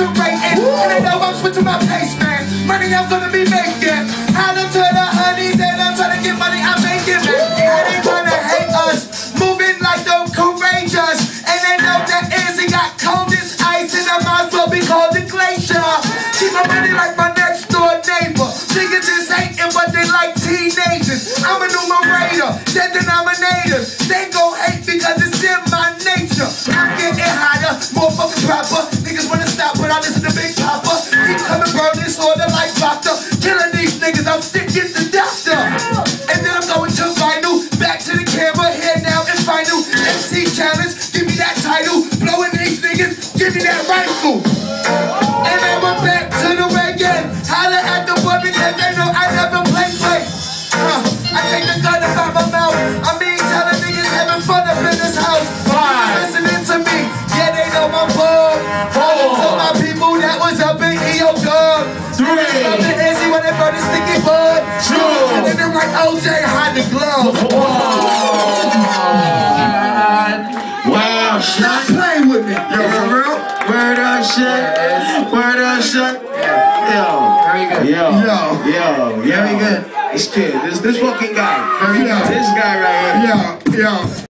fluctuating, and I know I'm switching my pace, man. Money I'm gonna be making. Holler to the honeys, and I'm trying to get money, I'm making, man. And they trying to hate us, moving like the courageous, and they know that Izzy got cold as ice, and I might as well be called the glacier. Keep my money like my next door neighbor. Niggas is hating, but they like teenagers. I'm a numerator, dead denominators. They gon' hate because it's in my nature. I'm getting higher, more fucking proper. Niggas wanna stop, but I listen to Big Papa. Keep coming, burning, sorta like doctor. Killing these niggas, I'm sick, get the doctor. And then I'm going to vinyl, back to the camera, here now and final. MC challenge, give me that title. Blowing these niggas, give me that rifle. And I went back to the reggae. Holla at the boy because they know I never play. I take the gun up out my mouth. I mean, telling niggas having fun up in this house. Listening to me, yeah, they know my bug. To my people that was up in EO Dub. Up in Izzy when they burn the sticky bud. And then they're like OJ, hide the glove. Wow, Stop playing with me. Yo, for real? Word up, shit. Word up, shit. Yo. Very good. Yo. Very good. This kid, this fucking guy. Yo. This guy right here. Yo.